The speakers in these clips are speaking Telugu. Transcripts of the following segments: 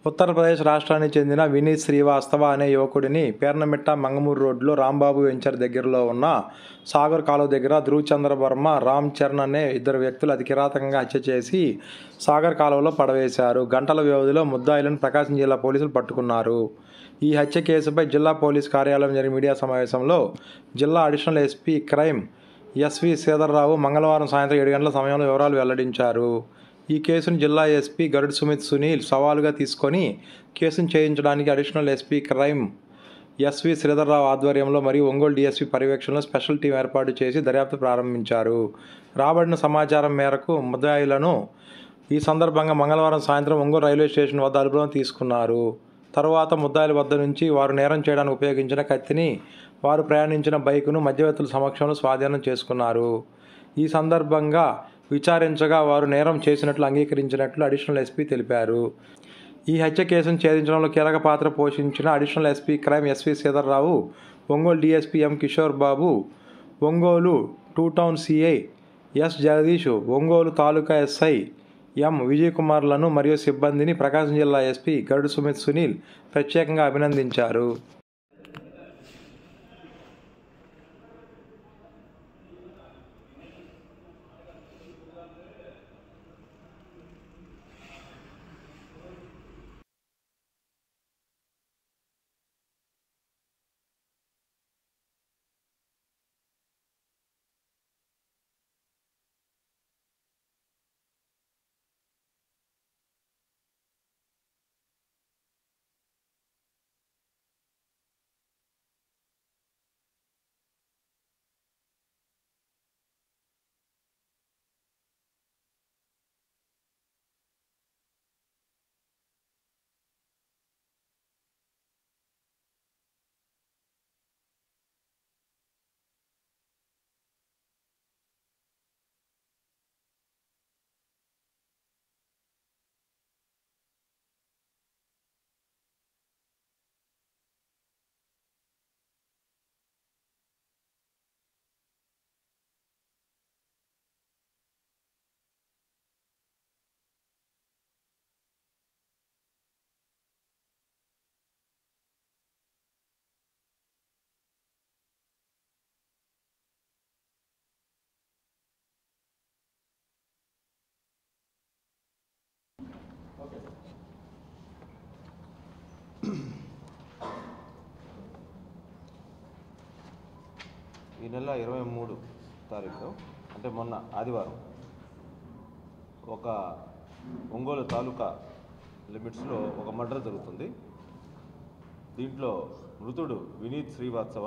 ఉత్తరప్రదేశ్ రాష్ట్రానికి చెందిన వినీత్ శ్రీవాస్తవ అనే యువకుడిని పేర్నమిట్ట మంగమూరు రోడ్లో రాంబాబు వెంచర్ దగ్గరలో ఉన్న సాగర్ కాలువ దగ్గర ధ్రువ్ చంద్ర వర్మ, రామ్ చరణ్ అనే ఇద్దరు వ్యక్తులు అతి కిరాతకంగా హత్య చేసి సాగర్ కాలువలో పడవేశారు. గంటల వ్యవధిలో ముద్దాయిలను ప్రకాశం జిల్లా పోలీసులు పట్టుకున్నారు. ఈ హత్య కేసుపై జిల్లా పోలీస్ కార్యాలయం జరిగిన మీడియా సమావేశంలో జిల్లా additional SP crime SV Sridhar Rao మంగళవారం సాయంత్రం 7 గంటల సమయంలో వివరాలు వెల్లడించారు. ఈ కేసును జిల్లా ఎస్పీ గరుడ్ సుమిత్ సునీల్ సవాలుగా తీసుకొని కేసును చేయించడానికి additional SP crime SV Sridhar Rao ఆధ్వర్యంలో మరియు ఒంగోలు డీఎస్పీ పర్యవేక్షణలో స్పెషల్ టీం ఏర్పాటు చేసి దర్యాప్తు ప్రారంభించారు. రాబడిన సమాచారం మేరకు ముద్దాయిలను ఈ సందర్భంగా మంగళవారం సాయంత్రం ఒంగోలు రైల్వే స్టేషన్ వద్ద అదుపులోకి తీసుకున్నారు. తరువాత ముద్దాయిల వద్ద నుంచి వారు నేరం చేయడానికి ఉపయోగించిన కత్తిని, వారు ప్రయాణించిన బైకును మధ్యవర్తుల సమక్షంలో స్వాధీనం చేసుకున్నారు. ఈ సందర్భంగా విచారించగా వారు నేరం చేసినట్లు అంగీకరించినట్లు అడిషనల్ ఎస్పీ తెలిపారు. ఈ హత్య కేసును ఛేదించడంలో కీలక పాత్ర పోషించిన additional SP crime SV Sridhar Rao, Ongole DSP M Kishore Babu, Ongole 2 town CI S Jagadish, Ongole taluka SI M Vijay కుమార్లను మరియు సిబ్బందిని ప్రకాశం జిల్లా ఎస్పీ గరుడ్ సుమిత్ సునీల్ ప్రత్యేకంగా అభినందించారు. ఈ నెల 23 తారీఖు అంటే మొన్న ఆదివారం ఒక ఒంగోలు తాలూకా లిమిట్స్లో ఒక మర్డర్ జరుగుతుంది. దీంట్లో మృతుడు వినీత్ శ్రీవాత్సవ,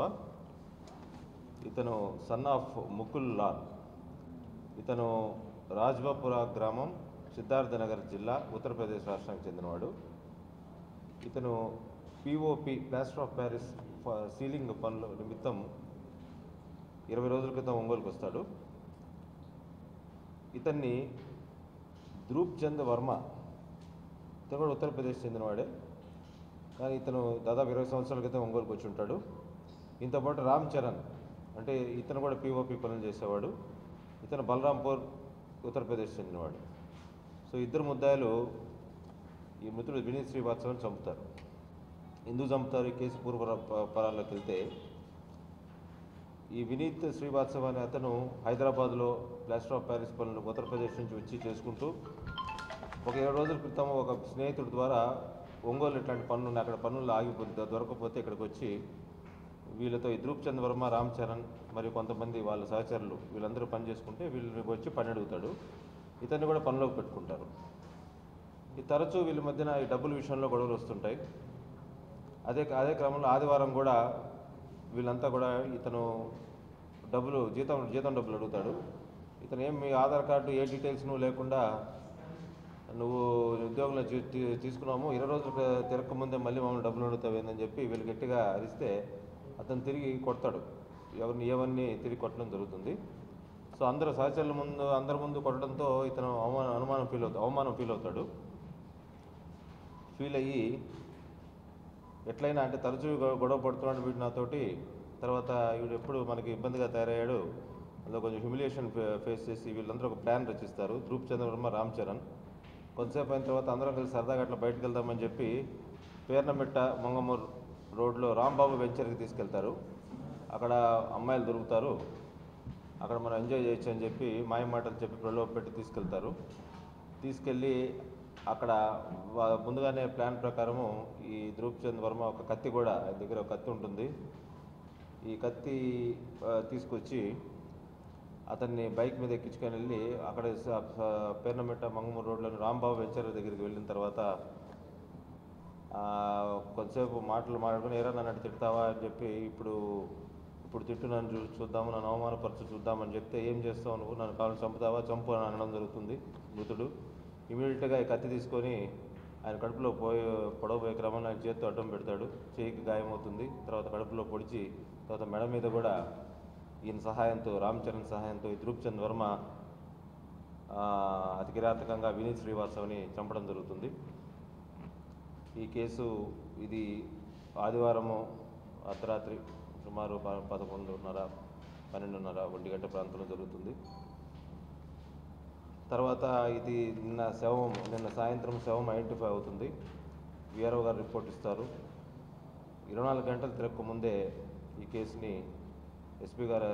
ఇతను సన్ ఆఫ్ ముకుల్ లాల్, ఇతను రాజ్బాపుర గ్రామం, సిద్ధార్థనగర్ జిల్లా, ఉత్తరప్రదేశ్ రాష్ట్రానికి చెందినవాడు. ఇతను POP plaster of Paris ceiling పనుల నిమిత్తం 20 రోజుల క్రితం ఒంగోలుకు వస్తాడు. ఇతన్ని ధ్రువ్ చంద్ర వర్మ, ఇతను కూడా ఉత్తరప్రదేశ్ చెందినవాడే, కానీ ఇతను దాదాపు 20 సంవత్సరాల క్రితం ఒంగోలుకు వచ్చి ఉంటాడు. ఇంతో పాటు రామ్ చరణ్ అంటే ఇతను కూడా పిఓపి పనులు చేసేవాడు. ఇతను బలరాంపూర్, ఉత్తరప్రదేశ్ చెందినవాడు. సో ఇద్దరు ముద్దాయిలు ఈ మృతుడు వినీత్ శ్రీవాత్సవని చంపుతారు. ఎందుకు చంపుతారు? ఈ కేసు పూర్వపరాల్లోకి వెళ్తే, ఈ వినీత్ శ్రీవాత్సవ అనే అతను హైదరాబాద్లో ప్లాస్టర్ ఆఫ్ ప్యారిస్ పనులు ఉత్తరప్రదేశ్ నుంచి వచ్చి చేసుకుంటూ ఒక 20 రోజుల క్రితం ఒక స్నేహితుడి ద్వారా ఒంగోలు ఇట్లాంటి పనులు ఉన్నాయి, అక్కడ పనులు ఆగిపోతే దొరకకపోతే ఇక్కడికి వచ్చి వీళ్ళతో ఈ ధ్రువ్ చంద్ర వర్మ, రామ్ చరణ్ మరియు కొంతమంది వాళ్ళ సహచరులు వీళ్ళందరూ పని చేసుకుంటే వీళ్ళకి వచ్చి పని అడుగుతాడు. ఇతన్ని కూడా పనిలోకి పెట్టుకుంటారు. ఈ తరచూ వీళ్ళ మధ్యన ఈ డబ్బుల విషయంలో గొడవలు వస్తుంటాయి. అదే క్రమంలో ఆదివారం కూడా వీళ్ళంతా కూడా ఇతను జీతం డబ్బులు అడుగుతాడు. ఇతను మీ ఆధార్ కార్డు ఏ డీటెయిల్స్ నువ్వు లేకుండా నువ్వు ఉద్యోగంలో తీసుకున్నాము, 20 రోజులు తిరగకముందే మళ్ళీ మమ్మల్ని డబ్బులు అడుగుతావు ఏందని చెప్పి వీళ్ళు గట్టిగా అరిస్తే అతను తిరిగి కొడతాడు. ఎవరిని తిరిగి కొట్టడం జరుగుతుంది. సో అందరూ సహచరుల అందరి ముందు కొట్టడంతో ఇతను అవమానం ఫీల్ అవుతాడు. ఫీల్ అయ్యి ఎట్లయినా అంటే తరచూ గొడవ పడుతున్నాడు వీడు నాతోటి, తర్వాత వీడు ఎప్పుడు మనకి ఇబ్బందిగా తయారయ్యాడు, అందులో కొంచెం హ్యూమిలియేషన్ ఫేస్ చేసి వీళ్ళందరూ ఒక ప్లాన్ రచిస్తారు. ధ్రువ్ చంద్ర వర్మ, రామ్ చరణ్ కొంతసేపు అయిన తర్వాత అందరం కలిసి సరదాగా అట్లా బయటకు వెళ్దామని చెప్పి పేర్నమిట్ట మంగమూరు రోడ్లో రాంబాబు వెంచర్కి తీసుకెళ్తారు. అక్కడ అమ్మాయిలు దొరుకుతారు, అక్కడ మనం ఎంజాయ్ చేయొచ్చు అని చెప్పి మాయ మాటలు చెప్పి ప్రలోభ పెట్టి తీసుకెళ్తారు. తీసుకెళ్ళి అక్కడ ముందుగానే ప్లాన్ ప్రకారము ఈ ధ్రువ్ చంద్ వర్మ ఒక కత్తి కూడా, ఆయన దగ్గర ఒక కత్తి ఉంటుంది, ఈ కత్తి తీసుకొచ్చి అతన్ని బైక్ మీద ఎక్కించుకొని వెళ్ళి అక్కడ పేర్నమిట్ట మంగమూరు రోడ్లోని రాంబాబు వెంచర్ దగ్గరికి వెళ్ళిన తర్వాత కొంతసేపు మాటలు మాట్లాడుకుని, ఏరా నన్ను తిడతావా అని చెప్పి, ఇప్పుడు తిట్టు, నన్ను చూద్దాము, నన్ను అవమానపరచు చూద్దామని చెప్తే, ఏం చేస్తావు నువ్వు, నన్ను కావాలని చంపుతావా, చంపు అని అనడం జరుగుతుంది మృతుడు. ఇమీడియట్గా ఈ కత్తి తీసుకొని ఆయన కడుపులో పొడవబోయే క్రమంలో ఆయన చేతితో అడ్డం పెడతాడు, చేయికి గాయమవుతుంది. తర్వాత కడుపులో పొడిచి, తర్వాత మెడ మీద కూడా ఈయన సహాయంతో, రామ్ చరణ్ సహాయంతో ఈ ధ్రువ్ చంద్ వర్మ అతి కిరాతకంగా వినీత్ శ్రీవాస్తవ్ని చంపడం జరుగుతుంది. ఈ కేసు ఇది ఆదివారము అర్ధరాత్రి సుమారు 11:30, 12:30, 1 గంట ప్రాంతంలో జరుగుతుంది. తర్వాత ఇది నిన్న సాయంత్రం శవం ఐడెంటిఫై అవుతుంది. వీఆర్ఓ గారు రిపోర్ట్ ఇస్తారు. 24 గంటలు తిరగక ముందే ఈ కేసుని ఎస్పీ గారు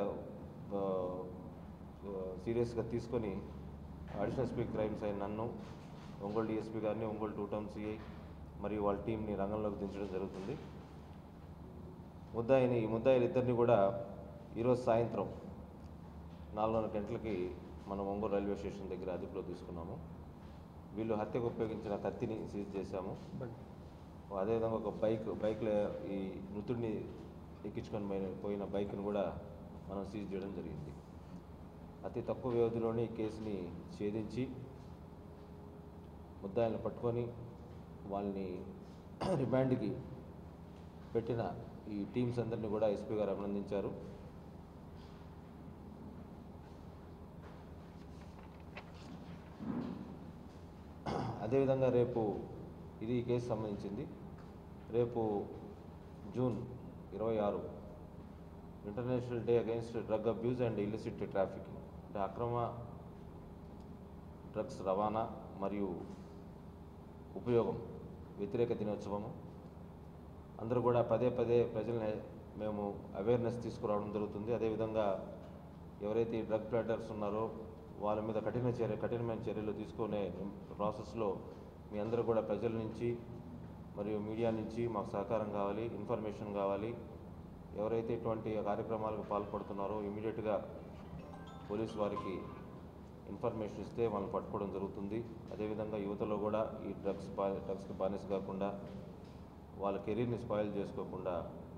సీరియస్గా తీసుకొని అడిషనల్ ఎస్పీ క్రైమ్స్ అయిన నన్ను, ఒంగోలు డిఎస్పీ గారిని, ఒంగోలు 2 టౌన్ సిఐ మరియు వాళ్ళ టీంని రంగంలోకి దించడం జరుగుతుంది. ఈ ముద్దాయిలు ఇద్దరిని కూడా ఈరోజు సాయంత్రం 4:30 గంటలకి మనం ఒంగోలు రైల్వే స్టేషన్ దగ్గర అదుపులో తీసుకున్నాము. వీళ్ళు హత్యకు ఉపయోగించిన కత్తిని సీజ్ చేశాము. అదేవిధంగా ఒక బైక్లో ఈ మృతుడిని ఎక్కించుకొని పోయిన బైక్ను కూడా మనం సీజ్ చేయడం జరిగింది. అతి తక్కువ వ్యవధిలోనే ఈ కేసుని ఛేదించి ముద్దాయిలను పట్టుకొని వాళ్ళని రిమాండ్కి పెట్టిన ఈ టీమ్స్ అందరినీ కూడా ఎస్పీ గారు అభినందించారు. అదేవిధంగా రేపు ఇది ఈ కేసు సంబంధించింది. రేపు June 26 international day against drug abuse and illicit trafficking, అంటే అక్రమ డ్రగ్స్ రవాణా మరియు ఉపయోగం వ్యతిరేక దినోత్సవము. అందరూ కూడా పదే ప్రజల్ని మేము అవేర్నెస్ తీసుకురావడం జరుగుతుంది. అదేవిధంగా ఎవరైతే ఈ డ్రగ్ ప్లాటర్స్ ఉన్నారో వాళ్ళ మీద కఠినమైన చర్యలు తీసుకునే ప్రాసెస్లో మీ అందరూ కూడా ప్రజల నుంచి మరియు మీడియా నుంచి మాకు సహకారం కావాలి, ఇన్ఫర్మేషన్ కావాలి. ఎవరైతే ఇటువంటి కార్యక్రమాలకు పాల్పడుతున్నారో ఇమీడియట్గా పోలీసు వారికి ఇన్ఫర్మేషన్ ఇస్తే వాళ్ళని పట్టుకోవడం జరుగుతుంది. అదేవిధంగా యువతలో కూడా ఈ డ్రగ్స్కి బానిస కాకుండా, వాళ్ళ కెరీర్ని స్పాయిల్ చేసుకోకుండా,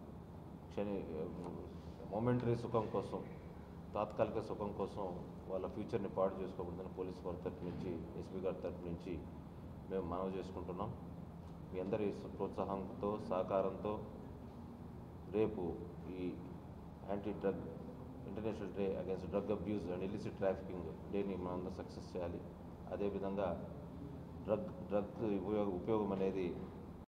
మొమెంటరీ సుఖం కోసం, తాత్కాలిక సుఖం కోసం వాళ్ళ ఫ్యూచర్ని పాడు చేసుకోకూడదని పోలీసు వారి తరఫు నుంచి, ఎస్పీ గారి తరఫు నుంచి మేము మనవి చేసుకుంటున్నాం. మీ అందరి ప్రోత్సాహంతో, సహకారంతో రేపు ఈ international day against drug abuse and illicit trafficking డేని మనందరం సక్సెస్ చేయాలి. అదేవిధంగా డ్రగ్ ఉపయోగం అనేది